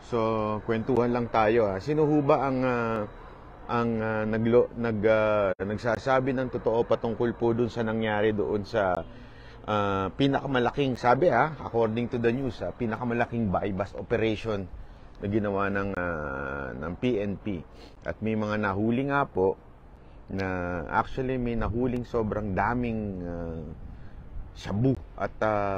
So, kwentuhan lang tayo ha. Sino ho ba ang nagsasabi ng totoo patungkol po dun sa nangyari doon sa pinakamalaking, sabi ha, according to the news ha, pinakamalaking buy-bust operation na ginawa ng PNP. At may mga nahuli nga po na actually may nahuling sobrang daming shabu at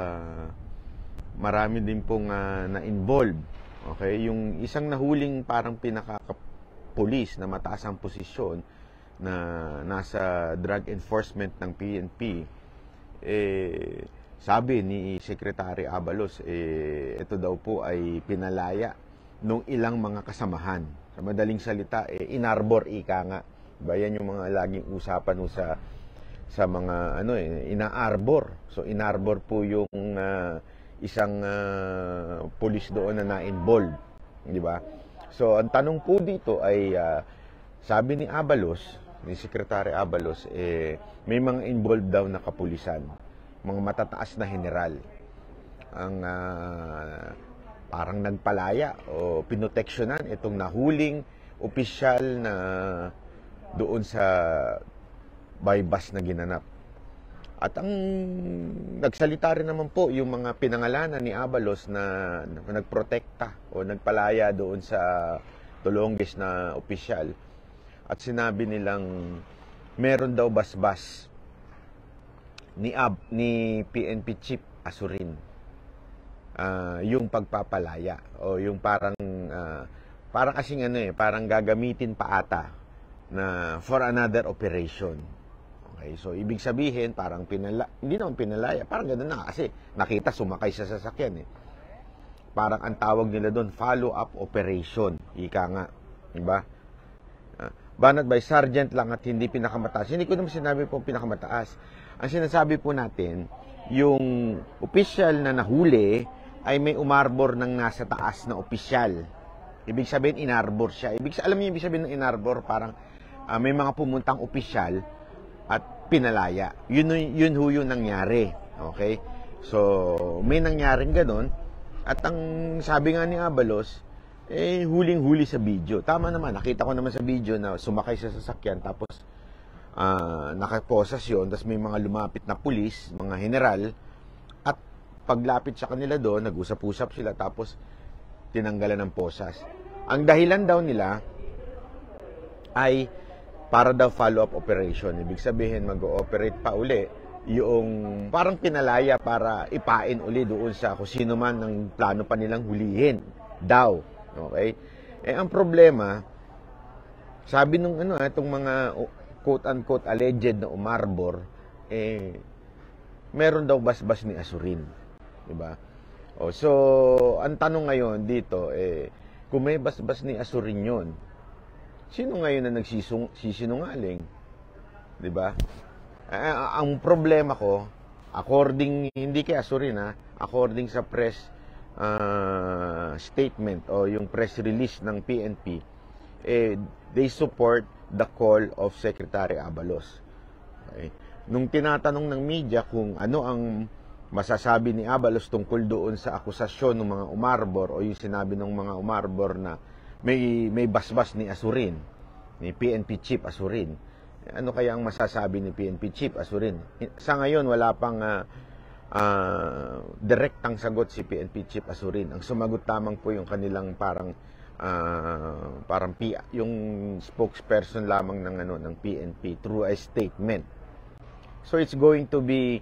marami din pong na-involve. Okay, yung isang nahuling parang pinaka-police na mataas ang posisyon na nasa drug enforcement ng PNP, sabi ni Secretary Abalos, ito daw po ay pinalaya nung ilang mga kasamahan. Sa madaling salita, inarbor ika nga. Diba? Yan yung mga laging usapan sa mga ina-arbor. So inarbor po yung isang pulis doon na na-involved, di ba? So ang tanong po dito ay sabi ni Abalos, ni Secretary Abalos, may mga involved daw na kapulisan, mga matataas na general ang parang nagpalaya o pinoteksyonan itong nahuling opisyal na doon sa buy-bust na ginanap. At ang nagsalita rin naman po yung mga pinangalanan ni Abalos na nagprotekta o nagpalaya doon sa Dolonges na opisyal. At sinabi nilang meron daw basbas ni PNP Chief Asurin. Yung pagpapalaya o yung parang kasing parang gagamitin pa ata na for another operation. Okay, so ibig sabihin parang hindi naman pinalaya, parang ganoon na kasi nakita sumakay sa sasakyan eh. Parang ang tawag nila doon follow-up operation, ika nga, di ba? Banat by sergeant lang at hindi pinakamataas. Hindi ko naman sinabi po pinakamataas. Ang sinasabi po natin, yung opisyal na nahuli ay may umarbor ng nasa taas na opisyal. Ibig sabihin inarbor siya. Alam niyo ibig sabihin ng inarbor, parang may mga pumuntang opisyal at pinalaya. Yun ho yung nangyari. Okay? So, may nangyaring ganun. At ang sabi nga ni Abalos, huling-huli sa video. Tama naman, nakita ko naman sa video na sumakay sa sasakyan, tapos nakaposas yun, tapos may mga lumapit na pulis, mga general, at paglapit sa kanila doon, nag-usap-usap sila, tapos tinanggalan ng posas. Ang dahilan daw nila ay para daw follow-up operation. Ibig sabihin, mag-ooperate pa uli yung parang pinalaya para ipain uli doon sa kung sino man ang plano pa nilang hulihin daw. Okay? Ang problema, sabi nung itong mga quote-unquote alleged na umarbor, meron daw basbas ni Asurin. Diba? So, ang tanong ngayon dito, kung may basbas ni Asurin yun, sino ngayon na nagsisinungaling? Diba? Ang problema ko, hindi kay Asurin according sa press statement o yung press release ng PNP, they support the call of Secretary Abalos. Okay? Nung tinatanong ng media kung ano ang masasabi ni Abalos tungkol doon sa akusasyon ng mga umarbor o yung sinabi ng mga umarbor na may basbas ni Asurin, ni PNP Chief Asurin. Ano kaya ang masasabi ni PNP Chief Asurin? Sa ngayon, wala pang direktang sagot si PNP Chief Asurin. Ang sumagot tamang po yung kanilang parang yung spokesperson lamang ng PNP through a statement. So it's going to be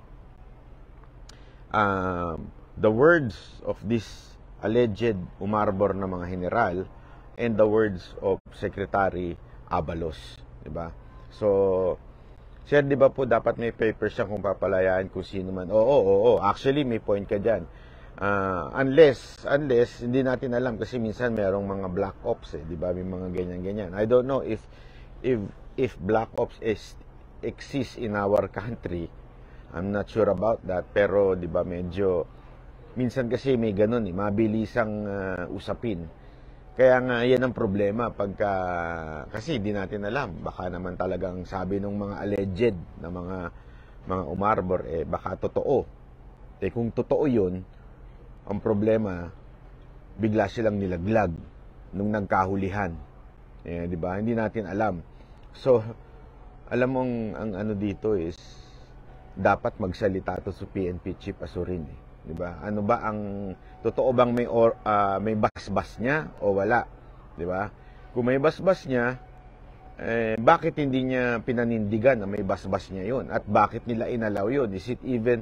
the words of this alleged umarbor na mga general and the words of Secretary Abalos, diba? So, sir, diba po dapat may papers siya kung papalayaan kung sino man. Oo. Actually, may point ka dyan. Unless hindi natin alam kasi minsan merong mga black ops diba? May mga ganyan-ganyan. I don't know if black ops exists in our country. I'm not sure about that. Pero, diba, medyo minsan kasi may ganun mabilisang usapin. Kaya nga, yan ang problema kasi di natin alam. Baka naman talagang sabi ng mga alleged na mga umarbor, baka totoo. Kung totoo yun, ang problema, bigla silang nilaglag nung nagkahulihan. Di ba? Hindi natin alam. So, alam mong ang ano dito is dapat magsalita to sa PNP Chief Azurin. Di ba? Ano ba ang totoo bang may basbas niya o wala? Di ba? Kung may basbas niya, bakit hindi niya pinanindigan na may basbas niya yon? At bakit nila inalaw yon? Is it even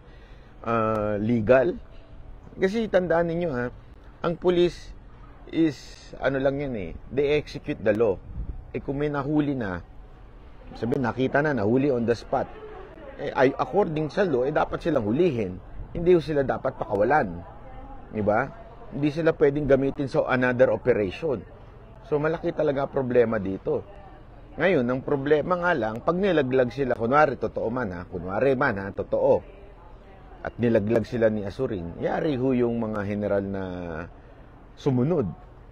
legal? Kasi tandaan ninyo ha, ang police is ano lang yan they execute the law. Kung may nahuli na, sabihin nakita na, nahuli on the spot, according sa law, dapat silang hulihin. Hindi sila dapat pakawalan. Diba? Hindi sila pwedeng gamitin sa another operation. So, malaki talaga problema dito. Ngayon, ang problema nga lang, pag nilaglag sila, kunwari, totoo man totoo. At nilaglag sila ni Azurin, yari ho yung mga general na sumunod.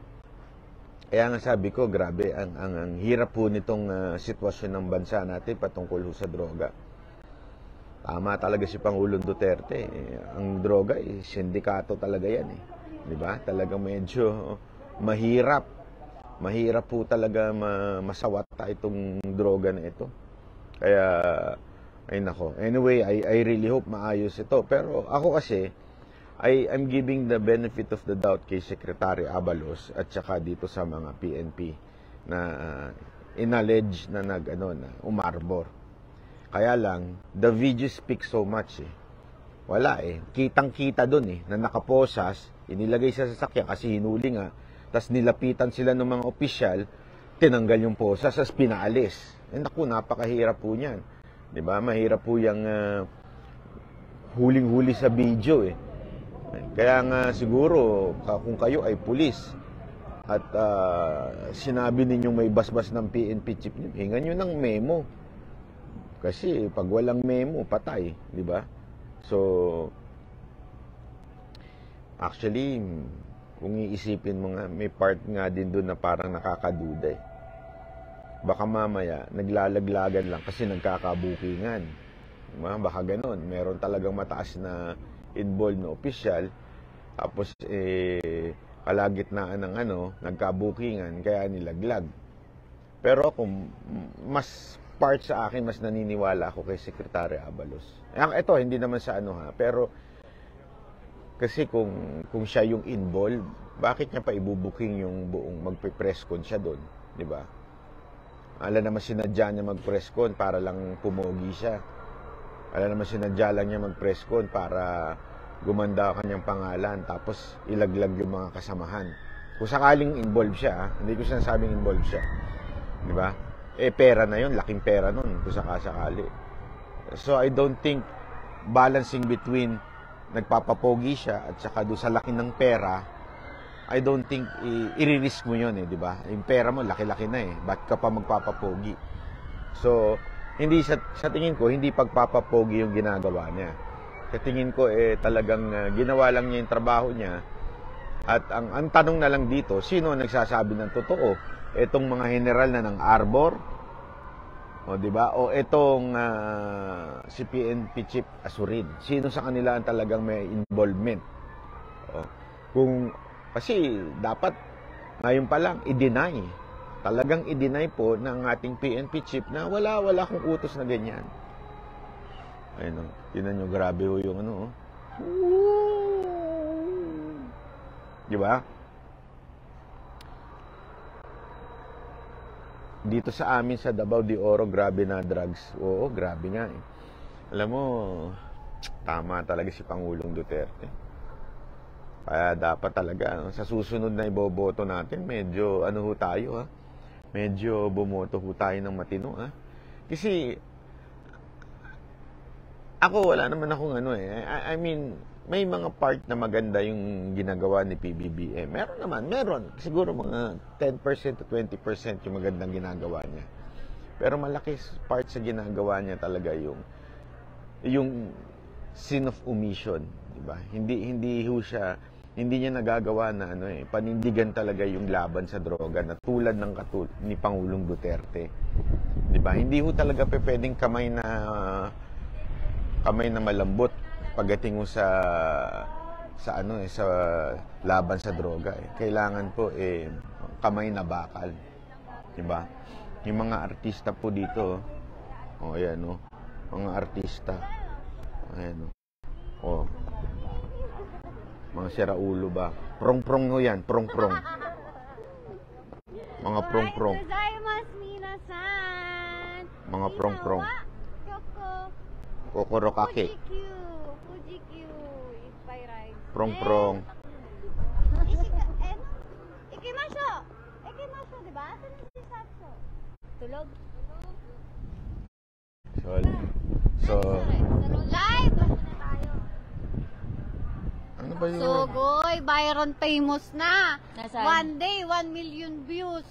Kaya nga sabi ko, grabe, ang hirap po nitong sitwasyon ng bansa natin patungkol sa droga. Tama talaga si Pangulong Duterte. Ang droga, sindikato talaga yan. Di ba? Talagang medyo mahirap. Mahirap po talaga masawata itong droga na ito. Kaya, ay nako. Anyway, I really hope maayos ito. Pero ako kasi, I'm giving the benefit of the doubt kay Secretary Abalos at saka dito sa mga PNP na inallege na na umarbor. Kaya lang, the video speaks so much Wala Kitang-kita doon na nakaposas, inilagay sa sasakyan kasi hinuli nga, tas nilapitan sila ng mga opisyal, tinanggal yung posas, tas pinaalis. Naku, napakahirap po niyan. 'Di ba? Mahirap po yung huling-huli sa video Kaya nga siguro kung kayo ay pulis at sinabi ninyong may basbas ng PNP chief niyo, hingan niyo ng memo. Kasi pag walang memo, patay, 'di ba? So actually, kung iisipin mo nga, may part nga din doon na parang nakakaduda Baka mamaya naglalaglagan lang kasi nagkakabukingan. Diba? Baka ganon. Meron talagang mataas na involved na opisyal, tapos kalagitnaan ng nagkabukingan, kaya nilaglag. Pero kung mas part sa akin, mas naniniwala ako kay Secretary Abalos. Ito, hindi naman sa pero kasi kung siya yung involved, bakit niya pa ibubuking yung buong magpe-press con siya doon, di ba? Alam naman sinadya niya mag-press con para lang pumogi siya. Alam naman sinadya lang niya mag-press con para gumanda ang kanyang pangalan, tapos ilaglag yung mga kasamahan. Kung sakaling involved siya, hindi ko sinasabing involved siya. Di ba? Pera na yun, laking pera nun, kung sakasakali. So, I don't think balancing between nagpapapogi siya at saka doon sa laki ng pera, I don't think i-risk mo yun di ba? Yung pera mo, laki-laki na ba't ka pa magpapapogi? So, hindi sa tingin ko, hindi pagpapapogi yung ginagawa niya. Sa tingin ko, talagang ginawa lang niya yung trabaho niya. At ang tanong na lang dito, sino nagsasabi ng totoo? Itong mga general na ng Arbor, di ba? O itong si PNP Chief Azurin. Sino sa kanila ang talagang may involvement? Kasi dapat ngayon pa lang i-deny. Talagang i-deny po ng ating PNP Chief na wala akong utos na ganyan. Ayun tinan nyo, grabe yung Di ba? Dito sa amin sa Davao de Oro, grabe na drugs. Oo, grabe nga Alam mo, tama talaga si Pangulong Duterte. Kaya dapat talaga, sa susunod na iboboto natin, medyo tayo medyo bumoto tayo ng matino Kasi, ako wala naman akong I mean, may mga part na maganda yung ginagawa ni PBBM. Meron. Siguro mga 10% to 20% yung magandang ginagawa niya. Pero malaki part sa ginagawa niya talaga yung sin of omission, di ba? Hindi niya nagagawa na panindigan talaga yung laban sa droga na tulad ng ni Pangulong Duterte. Di ba? Hindi ho talaga pwedeng kamay na malambot pagdating mo sa sa ano sa laban sa droga eh. Kailangan po kamay na bakal. 'Di ba? Yung mga artista po dito, ayan mga artista. Ayan mga siraulo ba? Prong-prong ho yan, prong-prong. Mga prong-prong. Mga prong-prong. Kokorokake. Prong-prong. Ikimasyo, di ba? Saan yung sisatso? Tulog? So, live! ano ba yun? Sogoy, Byron famous na. Nasaan? One day, 1 million views.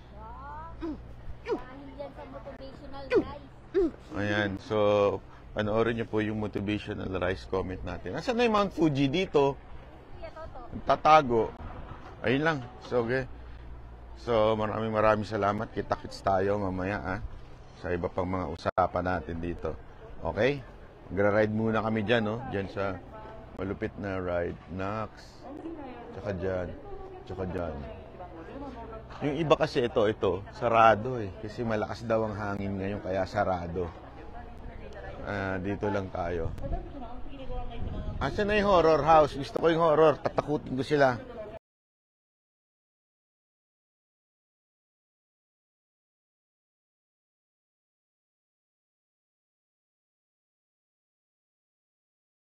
Dahil yan sa motivational guys. Ayan, so, panoorin niyo po yung motivational rice comment natin. Nasaan na yung Mount Fuji dito? Tatago. Ayun lang. So, okay. So, maraming salamat. Kita-kits tayo mamaya, sa iba pang mga usapan natin dito. Okay? Magra-ride muna kami dyan, Dyan sa malupit na ride. Nax. Tsaka dyan. Yung iba kasi ito, sarado eh. Kasi malakas daw ang hangin ngayon, kaya sarado. Dito lang tayo. Asan na yung horror house? Gusto ko yung horror. Tatakutin ko sila.